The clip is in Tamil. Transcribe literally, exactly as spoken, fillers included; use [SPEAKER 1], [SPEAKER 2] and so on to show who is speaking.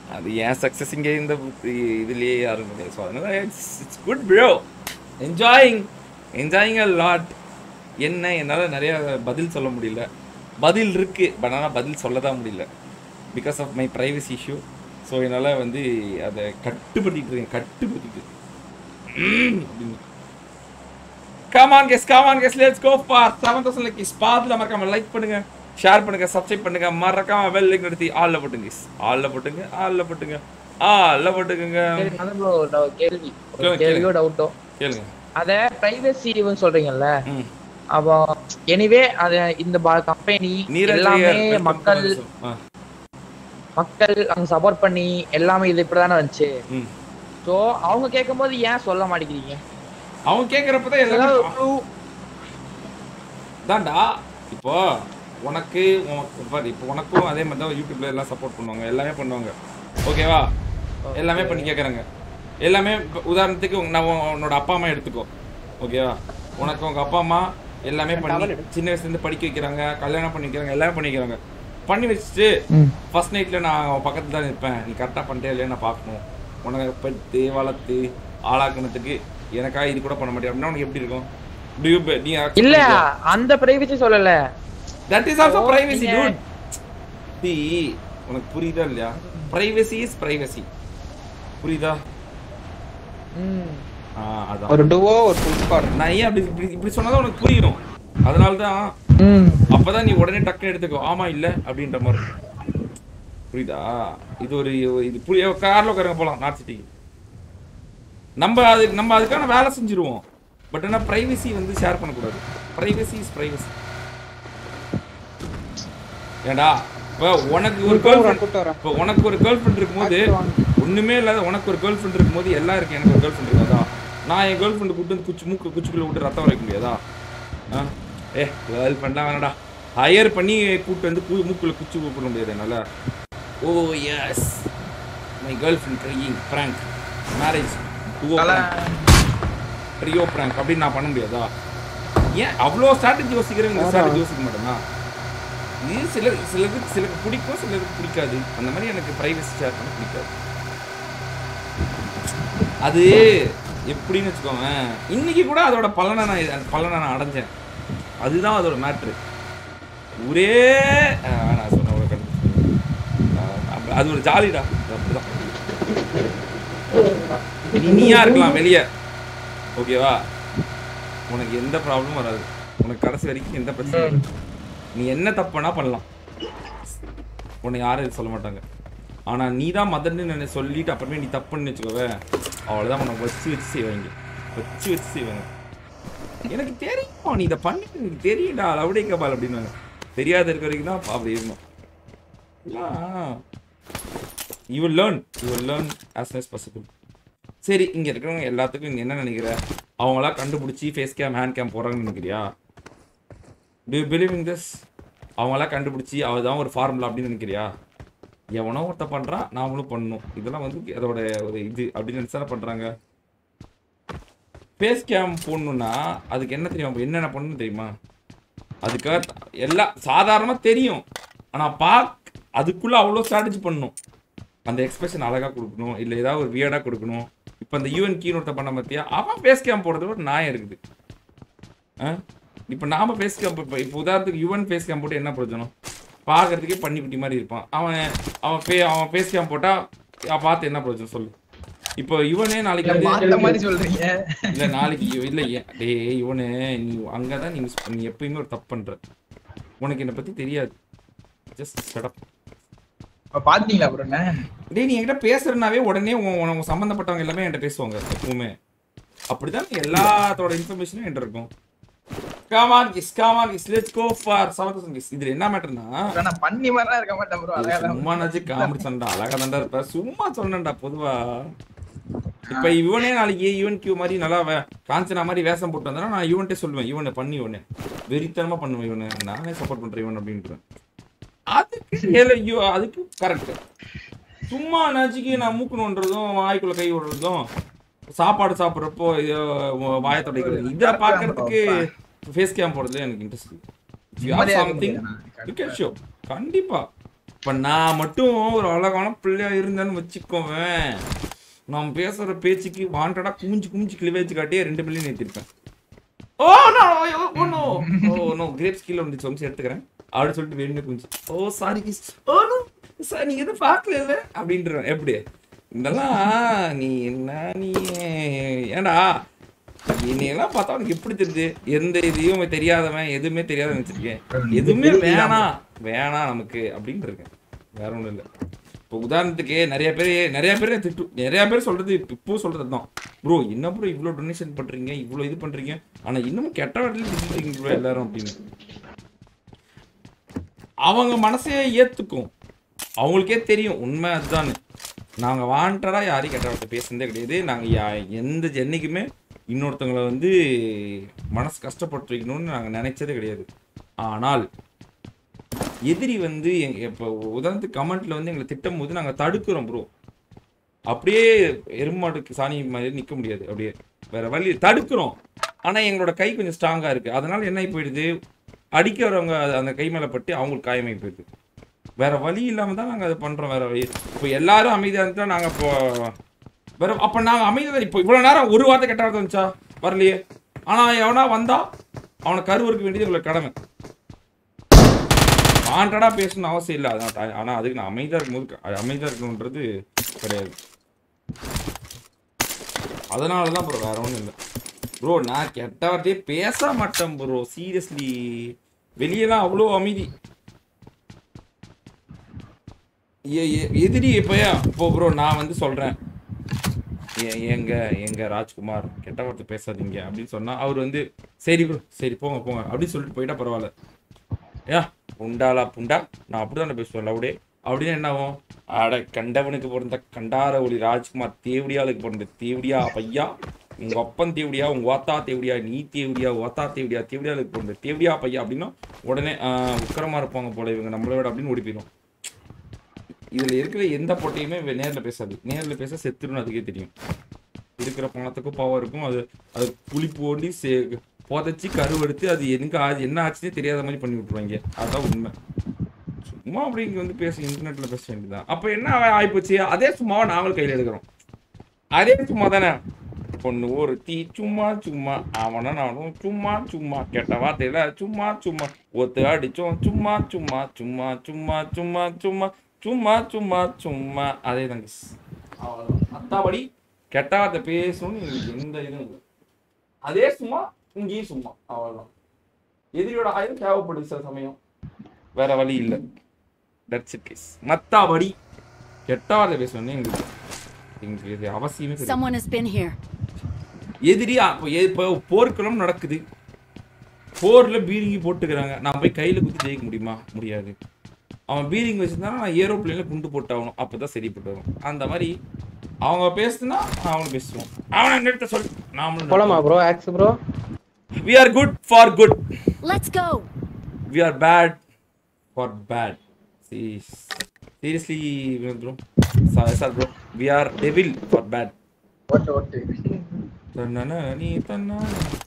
[SPEAKER 1] அது ஏன் சக்ஸஸ் இங்கே இந்த இதுலேயே யாரும் கிடையாது. ஸோ அதனால it's it's good bro, enjoying enjoying a lot. என்ன என்னால் நிறைய பதில் சொல்ல முடியல, பதில் இருக்குது பட் ஆனால் பதில் சொல்ல தான் முடியல because of my privacy issue. So என்னால் வந்து அதை கட்டுப்படுத்திட்டு இருக்கேன், கட்டுப்படுத்திட்டு அப்படின்னு. Come on guys, come on guys, let's go for seven thousand likes. பாதுல மறக்காம லைக் பண்ணுங்க, ஷேர் பண்ணுங்க, சப்ஸ்கிரைப் பண்ணுங்க, மறக்காம பெல் ஐகான் அழுத்தி ஆல்ல போட்டுங்க guys. ஆல்ல போட்டுங்க, ஆல்ல போட்டுங்க, ஆல்ல போட்டுங்க.
[SPEAKER 2] சரி நான் ப்ரோ ஒரு கேள்வி, ஒரு கேள்வியோ டவுட்டோ
[SPEAKER 1] கேளுங்க.
[SPEAKER 2] அத பிரைவசி ஈவன் சொல்றீங்கல்ல, அப்போ எனிவே அத இந்த கம்பெனி எல்லாமே மக்கள் மக்கள் அங்க சப்போர்ட் பண்ணி எல்லாமே இது இப்படி தானே வந்துச்சு. ஸோ அவங்க கேட்கும்போது ஏன் சொல்ல மாட்டேங்கிறீங்க?
[SPEAKER 1] அவங்க கேட்குறப்பதான் எல்லாரும் தான்டா. இப்போ உனக்கு இப்போ உனக்கும் அதே மாதிரி தான் யூடியூப்ல எல்லாம் சப்போர்ட் பண்ணுவாங்க, எல்லாமே பண்ணுவாங்க, ஓகேவா? எல்லாமே பண்ணி கேட்குறாங்க எல்லாமே. உதாரணத்துக்கு நான் உன்னோட அப்பா அம்மா எடுத்துக்கோ, ஓகேவா? உனக்கு உங்கள் அப்பா அம்மா எல்லாமே பண்ணி சின்ன வயசுலேருந்து படிக்க வைக்கிறாங்க, கல்யாணம் பண்ணி வைக்கிறாங்க, எல்லாமே பண்ணி வைக்கிறாங்க. பண்ணி வச்சுட்டு ஃபர்ஸ்ட் நைட்டில் நான் பக்கத்தில் தான் இருப்பேன், நீ கரெக்டாக பண்ணிட்டே இல்லையா நான் பார்க்கணும், உனக்கு பெற்று வளர்த்து ஆளாக்கணத்துக்கு எனக்காக இது கூட பண்ண மாட்டேன் அப்படின்னா உனக்கு எப்படி இருக்கும்? நீ
[SPEAKER 2] இல்ல அந்த பிரைவசி சொல்லல,
[SPEAKER 1] that is also privacy dude. டி உனக்கு புரியுதா இல்லையா? பிரைவசி இஸ் பிரைவசி, புரியுதா?
[SPEAKER 2] ம்
[SPEAKER 1] ஆ அதான்
[SPEAKER 3] ஒரு டுவோ ஒரு ஃபுல் ஸ்குவாட்.
[SPEAKER 1] நான் ஏன் அப்படி இப்படி சொன்னதா உனக்கு புரியும், அதனால தான் அப்பதான் நீ உடனே டக்குன்னு எடுத்துக்கோ ஆமா இல்ல அப்படின்ற மாதிரி, புரியுதா? இது ஒரு இது புரிய கார்ல உட்காருங்க போலாம் நார்த் சிட்டிக்கு, நம்ம அது நம்ம அதுக்கான வேலை செஞ்சிருவோம். பட் ஆனால் பிரைவசி வந்து ஷேர் பண்ணக்கூடாது. Privacy is privacy. ஏண்டா இப்போ உனக்கு ஒரு கேர்ள் ஃப்ரெண்ட் இப்போ உனக்கு ஒரு கேர்ள் ஃப்ரெண்ட் இருக்கும்போது ஒன்றுமே இல்லாத உனக்கு ஒரு கேர்ள் ஃப்ரெண்ட் இருக்கும்போது எல்லாம் இருக்கு, எனக்கு ஒரு கேர்ள் ஃப்ரெண்ட் இருக்காதா? நான் என் கேர்ள் ஃப்ரெண்டு கூட்டு வந்து குச்சி மூக்கு குச்சிக்குள்ளே விட்டு ரத்தம் வரைக்க முடியாதா? ஆ ஏ கேர்ள் ஃப்ரெண்டாக வேணாடா, ஹையர் பண்ணி கூப்பிட்டு வந்து மூக்குள்ள குச்சி கூப்பிட முடியாது என்னால். Oh yes my girlfriend trying prank marriage Rio prank அப்படின்னு நான் பண்ண முடியாதா? ஏன் அவ்வளோ ஸ்ட்ராட்டஜி யோசிக்கிறேன், ஸ்ட்ராட்டஜி யோசிக்க மாட்டேன்னா? இது சில சிலருக்கு சிலருக்கு பிடிக்கும், சிலருக்கு பிடிக்காது. அந்த மாதிரி எனக்கு ப்ரைவசி ஷேர் பண்ண பிடிக்காது. அது எப்படின்னு வச்சுக்கோங்க, இன்னைக்கு கூட அதோட பலனை நான் பலனை நான் அடைஞ்சேன். அதுதான் அதோட மேட்ரு. ஒரே நான் சொன்ன ஒரு கண்டு அது ஒரு ஜாலிடா, அப்படிதான். இனியா இருக்கலாம் வெளியே, ஓகேவா? உனக்கு எந்த ப்ராப்ளமும் வராது, உனக்கு கடைசி வரைக்கும் எந்த பிரச்சனையும் வராது. நீ என்ன தப்புனா பண்ணலாம், உன்னை யாரும் சொல்ல மாட்டாங்க. ஆனால் நீ தான் மதன்னு நான் சொல்லிட்டு அப்புறமே நீ தப்புன்னு வச்சுக்கோவே, அவ்வளோதான் உனக்கு வச்சு வச்சு செய்வாங்க, வச்சு வச்சு செய்வாங்க. எனக்கு தெரியும் நீ இதை பண்ணிட்டு எனக்கு தெரியும்டா லவுடே கபால் அப்படின்னு. தெரியாத இருக்க வரைக்கும் தான் அப்படி இருக்கணும். You will learn you will learn as soon as possible. சரி, இங்கே இருக்கிறவங்க எல்லாத்துக்கும் நீ என்ன நினைக்கிற? அவங்களா கண்டுபிடிச்சி ஃபேஸ் கேம் ஹேண்ட் கேம் போடுறாங்கன்னு நினைக்கிறியா? Do you believe in this? அவங்களாம் கண்டுபிடிச்சி அதுதான் ஒரு ஃபார்முலா அப்படின்னு நினைக்கிறியா? எவனோ ஒருத்த பண்ணுறான், நாமளும் பண்ணணும், இதெல்லாம் வந்து அதோட ஒரு இது அப்படின்னு நினச்சான பண்ணுறாங்க. ஃபேஸ் கேம் போடணுன்னா அதுக்கு என்ன தெரியும், என்னென்ன பண்ணணும் தெரியுமா? அதுக்காக எல்லாம் சாதாரணமாக தெரியும், ஆனால் பார்க் அதுக்குள்ளே அவ்வளோ ஸ்ட்ராட்டஜி பண்ணணும். அந்த எக்ஸ்பிரஷன் அழகாக கொடுக்கணும், இல்லை ஏதாவது ஒரு வியர்டாக கொடுக்கணும். இப்போ அந்த யூஎன் கீன் ஒருத்த பண்ண பார்த்தியா, அவன் ஃபேஸ் கேம் போடுறது ஒரு நியாயம் இருக்குது. ஆ இப்போ நாம் ஃபேஸ் கேம் இப்போ இப்போ உதாரணத்துக்கு யுவன் ஃபேஸ் கேம் போட்டு என்ன பிரயோஜனம்? பார்க்கறதுக்கே பண்ணி குட்டி மாதிரி இருப்பான் அவன். அவன் ஃபே அவன் ஃபேஸ் கேம் போட்டால் பார்த்து என்ன பிரயோஜனம் சொல்லு? இப்போ இவனே நாளைக்கு இல்லை நாளைக்கு இல்லை டே இவனே நீ அங்கே தான் நீ மிஸ் பண்ணி எப்பயுமே ஒரு தப்பு பண்ணுற. உனக்கு என்னை பற்றி தெரியாது, ஜஸ்ட் ஷட் அப்.
[SPEAKER 3] பாத்தீங்களா ப்ரோ?
[SPEAKER 1] டேய் நீ என்கிட்ட பேசுறனாவே உடனே உன் சம்பந்தப்பட்டவங்க எல்லாமே என்கிட்ட பேசுவாங்க எப்பவுமே. அப்படிதான் எல்லாத்தோட இன்ஃபர்மேஷனும் என்கிட்ட இருக்கும். Come on guys, come on guys, let's go for seven thousand guys. இதுல என்ன மேட்டர்னா
[SPEAKER 3] நான் பண்ணி மாதிரிலாம் இருக்க மாட்டேன் ப்ரோ. அழகா
[SPEAKER 1] சும்மா நாச்சு காமெடி சொன்னா அழகா தான்டா இருப்ப. சும்மா சொன்னேன்டா பொதுவா. இப்ப இவனே நாளைக்கு ஈவன் கியூ மாதிரி நல்லா காஞ்சனா மாதிரி வேஷம் போட்டு வந்தா நான் இவன்ட்டே சொல்லுவேன், இவனை பண்ணி இவனே வெறித்தனமா பண்ணுவேன், இவனை நானே சப்போர்ட் பண்றேன் இவன் அப்படின்றேன். அதுக்கு அதுக்கு கரெக்ட். சும்மா நாச்சுக்கு நான் மூக்கணுன்றதும் வாய்க்குள்ள கை விடுறதும் சாப்பாடு சாப்பிட்றப்போ வாயை தொடைக்கிறது இதை பார்க்கறதுக்கு ஃபேஸ் கேம் போடுறதுல எனக்கு interest. You have something you can show. கண்டிப்பா இப்ப நான் மட்டும் ஒரு அழகான பிள்ளையா இருந்தேன்னு வச்சுக்கோவேன், நான் பேசுற பேச்சுக்கு வாண்டடா குமிஞ்சு குமிஞ்சு கிளிவேச்சு காட்டியே ரெண்டு மில்லியன் ஏற்றிருப்பேன். Oh no oh no oh no grapes கீழே வந்துச்சு, வம்சி எடுத்துக்கிறேன் அப்படின்னு சொல்லிட்டு வேணுமே குமிஞ்சு. Oh sorry kiss, oh no sir நீங்க எதுவும் பார்க்கல அப்படின்ற. எப்படி இதெல்லாம் நீ என்ன நீ ஏண்டா என்னையெல்லாம் பார்த்தா உனக்கு எப்படி தெரியுது? எந்த இதையும் தெரியாதவன் எதுவுமே தெரியாதவன் வச்சிருக்கேன், எதுவுமே வேணாம் வேணாம் நமக்கு அப்படின்னு இருக்கேன், வேற ஒன்றும் இல்லை. இப்போ உதாரணத்துக்கு நிறைய பேர் நிறைய பேர் திட்டு நிறைய பேர் சொல்றது இப்போ சொல்றது தான், ப்ரோ என்ன ப்ரோ இவ்வளோ டொனேஷன் பண்றீங்க இவ்வளோ இது பண்றீங்க ஆனால் இன்னமும் கெட்ட வாட்டில திட்டுறீங்க ப்ரோ எல்லாரும் அப்படின்னு. அவங்க மனசையே ஏத்துக்கும், அவங்களுக்கே தெரியும் உண்மை அதுதான். நாங்கள் வாண்டடா யாரையும் கெட்ட வார்த்தை பேசுனதே கிடையாது. நாங்கள் எந்த என்னைக்குமே இன்னொருத்தவங்களை வந்து மனசு கஷ்டப்பட்டு வைக்கணும்னு நாங்கள் நினைச்சதே கிடையாது. ஆனால் எதிரி வந்து எங்க இப்போ உதாரணத்துக்கு கமெண்ட்ல வந்து எங்களை திட்டும் போது நாங்கள் தடுக்கிறோம் ப்ரோ. அப்படியே எருமாடுக்கு சாணி மாதிரி நிற்க முடியாது, அப்படியே வேற வழி தடுக்கிறோம். ஆனால் எங்களோட கை கொஞ்சம் ஸ்ட்ராங்காக இருக்கு, அதனால என்ன போயிடுது, அடிக்கிறவங்க அந்த கை மேலே பட்டு அவங்களுக்கு காயமாகி போயிடுது. வேற வழி இல்லாமல் தான் நாங்கள் அதை பண்ணுறோம், வேற வழி. இப்போ எல்லாரும் அமைதியாக இருந்தால் நாங்கள் இப்போ வேற அப்போ நாங்கள் அமைதியாக இப்போ இவ்வளோ நேரம் ஒரு வார்த்தை கெட்ட வார்த்தை வந்துச்சா வரலையே. ஆனால் எவனா வந்தா அவனை கருவறுக்க வேண்டியது இவ்வளோ கடமை. ஆண்டடா பேசணும்னு அவசியம் இல்லை, அதான். ஆனால் அதுக்கு நான் அமைதியாக இருக்கும்போது அமைதியாக இருக்கணுன்றது கிடையாது. அதனால தான் ப்ரோ, வேற ஒன்றும் இல்லை ப்ரோ. நான் கெட்ட வார்த்தையே பேச மாட்டேன் ப்ரோ, சீரியஸ்லி. வெளியெல்லாம் அவ்வளோ அமைதி. எதிரி இப்போயா இப்போ ப்ரோ நான் வந்து சொல்கிறேன் எங்க எங்க ராஜ்குமார் கெட்ட வார்த்தை பேசாதீங்க அப்படின்னு சொன்னால் அவர் வந்து சரி ப்ரோ சரி போங்க போங்க அப்படின்னு சொல்லிட்டு போயிட்டா பரவாயில்ல. ஏ புண்டாலா புண்டா நான் அப்படிதான் பேசுவேன் லவுடே அப்படின்னு என்ன ஆகும், அட கண்டவனுக்கு பிறந்த கண்டார ஒளி ராஜ்குமார் தேவடியாளுக்கு பிறந்த தேவடியா பையா, உங்க அப்பன் தேவடியா உங்க வாத்தா தேவடியா நீ தேவடியா வாத்தா தேவடியா தேவடியாளுக்கு பிறந்த தேவடியா பையா அப்படின்னா உடனே உக்கரமா இருப்பாங்க போல இவங்க நம்மளை விட அப்படின்னு ஓடி போயிடும். இதுல இருக்கிற எந்த பொட்டையுமே நேரில் பேசாது, நேரில் பேச செத்துருன்னு அதுக்கே தெரியும். இருக்கிற பணத்துக்கும் பவர் இருக்கும், அது அது புளிப்பு ஓண்டி சே புதைச்சி கருவெடுத்து அது எனக்கு என்ன ஆச்சுன்னே தெரியாத மாதிரி பண்ணி விட்டுருவாங்க. அதுதான் உண்மை. சும்மா அப்படி இங்கே வந்து பேச இன்டர்நெட்டில் பேச வேண்டியதுதான். அப்போ என்ன ஆகிப்போச்சு, அதே சும்மாவை நாங்களும் கையில் எடுக்கிறோம். அதே சும்மா தானே பொண்ணு ஒரு தீ சும்மா சும்மா அவனை நானும் சும்மா சும்மா கெட்ட வார்த்தையில சும்மா சும்மா ஒத்து அடிச்சோம் சும்மா சும்மா சும்மா சும்மா சும்மா சும்மா சும்மா சும்மா சும்மா அதே தாங்க. மற்றபடி கெட்ட வார்த்தை பேசணும்னு எங்களுக்கு எந்த இதுவும் இல்லை. அதே சும்மா இங்கேயும் சும்மா அவ்வளோதான். எதிரியோட ஆயுதம் தேவைப்படுது சில சமயம், வேற வழி இல்லை. That's it case. மற்றபடி கெட்ட வார்த்தை பேசணும்னு எங்களுக்கு எங்களுக்கு அவசியமே கிடையாது. எதிரியா இப்போ போர்க்களம் நடக்குது, போர்ல பீரிங்கி போட்டுக்கிறாங்க, நான் போய் கையில குத்தி ஜெயிக்க முடியுமா? முடியாது. அவன் பீரிங் வச்சிருந்தானா நான் ஏரோப்ளேன்ல குண்டு போட்டாகணும், அப்பதான் சரிப்பட்டு வரும். அந்த மாதிரி அவங்க பேசுனா அவனும் பேசுவோம். அவனை நிறுத்த சொல்லு, நாமளும் போலாமா ப்ரோ? ஆக்ஸ் bro, we are good for good, let's go. We are bad for bad. See, seriously bro, sorry sir bro, we are devil for bad. What what tanana ni tanana